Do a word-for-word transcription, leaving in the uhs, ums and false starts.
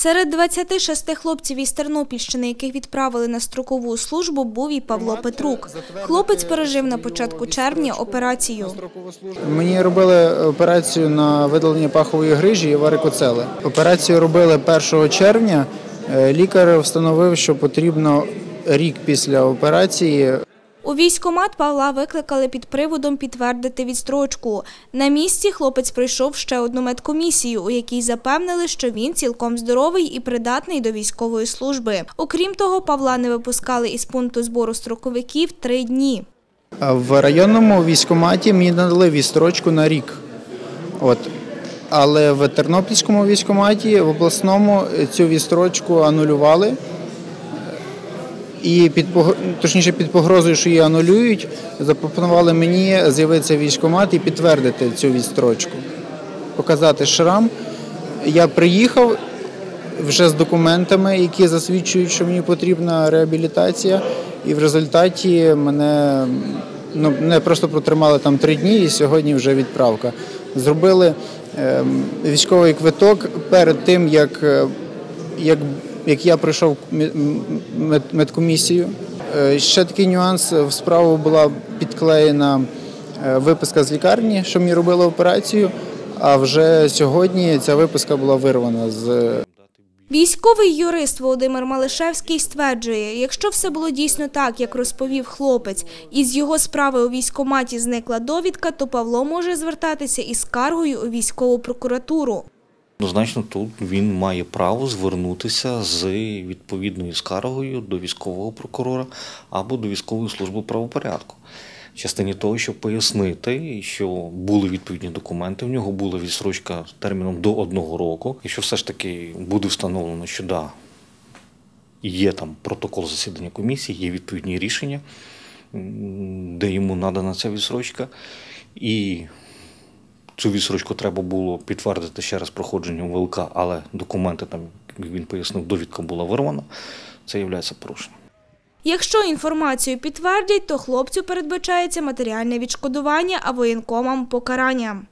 Серед двадцяти шести хлопців із Тернопільщини, яких відправили на строкову службу, був і Павло Петрук. Хлопець пережив на початку червня операцію. Мені робили операцію на видалення пахової грижі і варикоцели. Операцію робили першого червня. Лікар встановив, що потрібно рік після операції. У військкомат Павла викликали під приводом підтвердити відстрочку. На місці хлопець пройшов ще одну медкомісію, у якій запевнили, що він цілком здоровий і придатний до військової служби. Окрім того, Павла не випускали із пункту збору строковиків три дні. В районному військкоматі мені надали відстрочку на рік. От. Але в Тернопільському військкоматі, в обласному, цю відстрочку анулювали. І під, точніше, під погрозою, що її анулюють, запропонували мені з'явитися в військкомат і підтвердити цю відстрочку, показати шрам. Я приїхав вже з документами, які засвідчують, що мені потрібна реабілітація, і в результаті мене, ну, мене просто протримали там три дні, і сьогодні вже відправка. Зробили е, військовий квиток перед тим, як, як як я пройшов медкомісію. Ще такий нюанс, в справу була підклеєна виписка з лікарні, що мені робили операцію, а вже сьогодні ця виписка була вирвана з... Військовий юрист Володимир Малишевський стверджує, якщо все було дійсно так, як розповів хлопець, і з його справи у військкоматі зникла довідка, то Павло може звертатися із скаргою у військову прокуратуру. Однозначно тут він має право звернутися з відповідною скаргою до військового прокурора або до військової служби правопорядку. В частині того, щоб пояснити, що були відповідні документи, в нього була відстрочка терміном до одного року. Якщо все ж таки буде встановлено, що да, є там протокол засідання комісії, є відповідні рішення, де йому надана ця відстрочка, і цю відстрочку треба було підтвердити ще раз проходженням ВЛК, але документи, там, як він пояснив, довідка була вирвана, це є порушенням. Якщо інформацію підтвердять, то хлопцю передбачається матеріальне відшкодування, а воєнкомам – покарання.